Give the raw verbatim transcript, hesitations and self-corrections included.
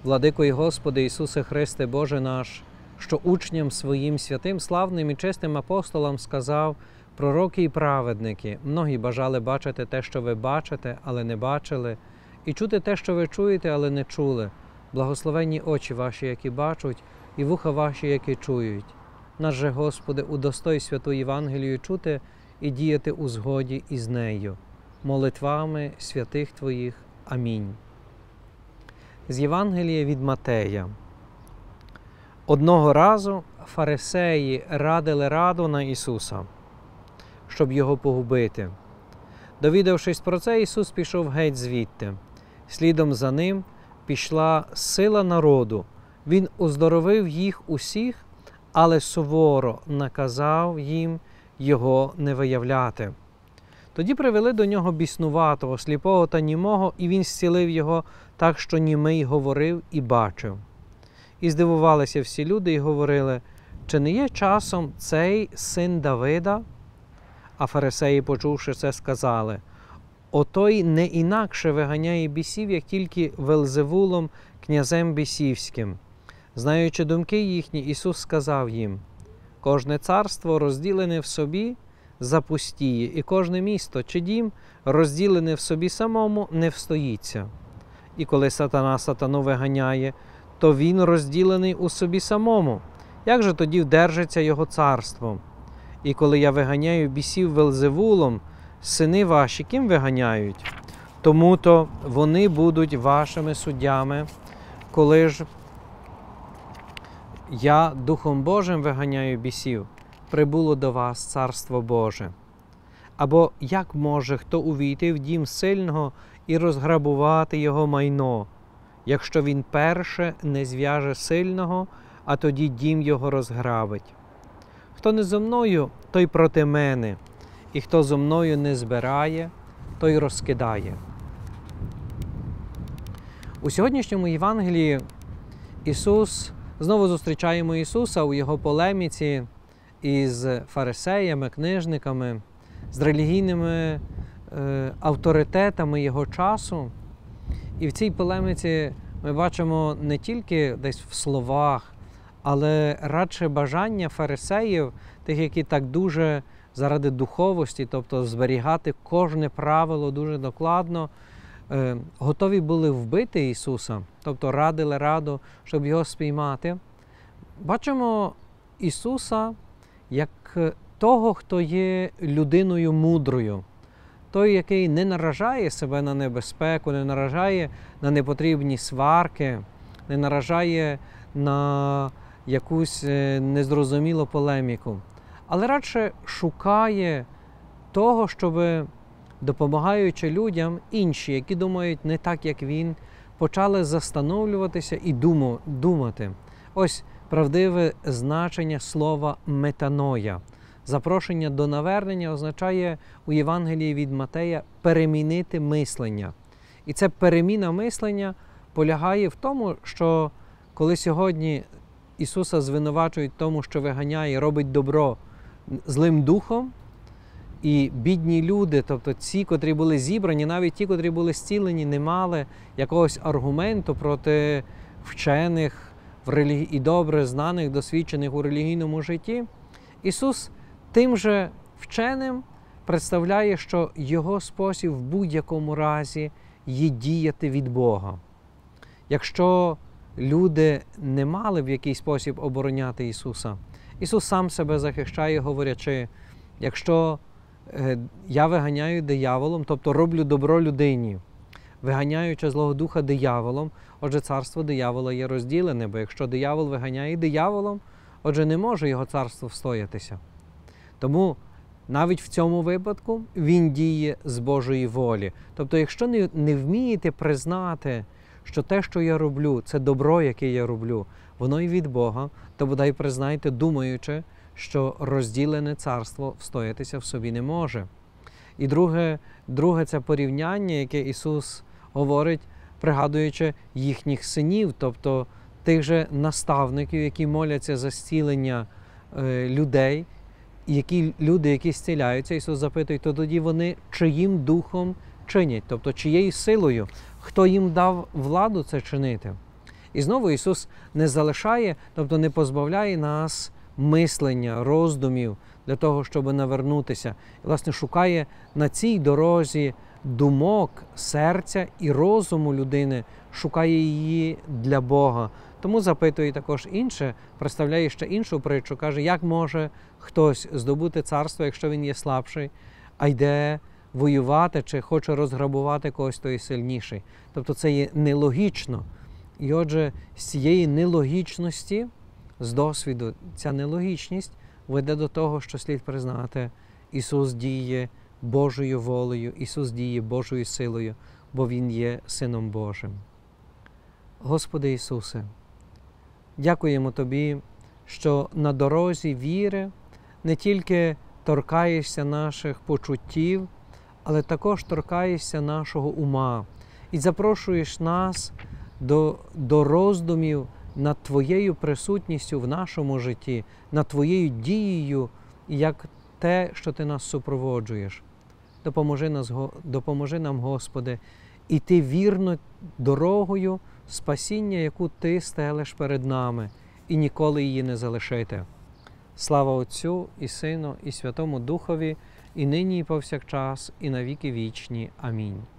Владико і Господи Ісусе Христе, Боже наш, що учням своїм святим, славним і чистим апостолам сказав: пророки і праведники, многі бажали бачити те, що ви бачите, але не бачили, і чути те, що ви чуєте, але не чули. Благословенні очі ваші, які бачать, і вуха ваші, які чують. Наш же, Господи, удостой святу Євангелію чути і діяти у згоді із нею. Молитвами святих Твоїх. Амінь. З Євангелія від Матея. Одного разу фарисеї радили раду на Ісуса, щоб його погубити. Довідавшись про це, Ісус пішов геть звідти. Слідом за ним пішла сила народу. Він оздоровив їх усіх, але суворо наказав їм його не виявляти. Тоді привели до нього біснуватого, сліпого та німого, і він зцілив його так, що німий говорив і бачив. І здивувалися всі люди і говорили: чи не є часом цей син Давида? А фарисеї, почувши це, сказали: отой не інакше виганяє бісів, як тільки Велзевулом, князем бісівським. Знаючи думки їхні, Ісус сказав їм: кожне царство, розділене в собі, запустіє, і кожне місто чи дім, розділене в собі самому, не встоїться. І коли сатана сатану виганяє, то він розділений у собі самому. Як же тоді вдержиться його царство? І коли я виганяю бісів Велзевулом, сини ваші ким виганяють? Тому-то вони будуть вашими суддями, коли ж я Духом Божим виганяю бісів, прибуло до вас Царство Боже. Або як може хто увійти в дім сильного і розграбувати його майно, якщо він перше не зв'яже сильного, а тоді дім його розграбить? Хто не зо мною, той проти мене, і хто зо мною не збирає, той розкидає. У сьогоднішньому Євангелії Ісус, знову зустрічаємо Ісуса у Його полеміці із фарисеями, книжниками, з релігійними е, авторитетами Його часу. І в цій полеміці ми бачимо не тільки десь в словах, але радше бажання фарисеїв, тих, які так дуже заради духовості, тобто зберігати кожне правило дуже докладно, е, готові були вбити Ісуса, тобто радили раду, щоб його спіймати. Бачимо Ісуса як того, хто є людиною мудрою, той, який не наражає себе на небезпеку, не наражає на непотрібні сварки, не наражає на якусь незрозумілу полеміку, але радше шукає того, щоб, допомагаючи людям, інші, які думають не так, як він, почали застановлюватися і думати. Ось правдиве значення слова «метаноя». Запрошення до навернення означає у Євангелії від Матея перемінити мислення. І ця переміна мислення полягає в тому, що коли сьогодні Ісуса звинувачують в тому, що виганяє, робить добро злим духом, і бідні люди, тобто ці, котрі були зібрані, навіть ті, котрі були зцілені, не мали якогось аргументу проти вчених в релі... і добре знаних, досвідчених у релігійному житті, Ісус тим же вченим представляє, що його спосіб в будь-якому разі є діяти від Бога. Якщо люди не мали в якийсь спосіб обороняти Ісуса, Ісус сам себе захищає, говорячи: якщо я виганяю дияволом, тобто роблю добро людині, виганяючи злого духа дияволом, отже, царство диявола є розділене, бо якщо диявол виганяє дияволом, отже, не може його царство встоятися. Тому навіть в цьому випадку він діє з Божої волі. Тобто, якщо не, не вмієте признати, що те, що я роблю, це добро, яке я роблю, воно і від Бога, то бодай признайте, думаючи, що розділене царство встоятися в собі не може. І друге, друге це порівняння, яке Ісус говорить, пригадуючи їхніх синів, тобто тих же наставників, які моляться за зцілення е, людей, які люди, які зціляються, Ісус запитує, то тоді вони чиїм духом чинять, тобто чиєю силою, хто їм дав владу це чинити. І знову Ісус не залишає, тобто не позбавляє нас мислення, роздумів для того, щоб навернутися. І, власне, шукає на цій дорозі думок, серця і розуму людини, шукає її для Бога. Тому запитує також інше, представляє ще іншу притчу, каже, як може хтось здобути царство, якщо він є слабший, а йде воювати чи хоче розграбувати когось, хто є сильніший. Тобто це є нелогічно. І отже, з цієї нелогічності, з досвіду, ця нелогічність веде до того, що слід признати, Ісус діє Божою волею, Ісус діє Божою силою, бо Він є Сином Божим. Господи Ісусе, дякуємо Тобі, що на дорозі віри не тільки торкаєшся наших почуттів, але також торкаєшся нашого ума і запрошуєш нас до, до роздумів над Твоєю присутністю в нашому житті, над Твоєю дією, як те, що Ти нас супроводжуєш. Допоможи, нас, допоможи нам, Господи, іти вірно дорогою спасіння, яку Ти стелиш перед нами, і ніколи її не залишити. Слава Отцю і Сину, і Святому Духові, і нині, і повсякчас, і на віки вічні. Амінь.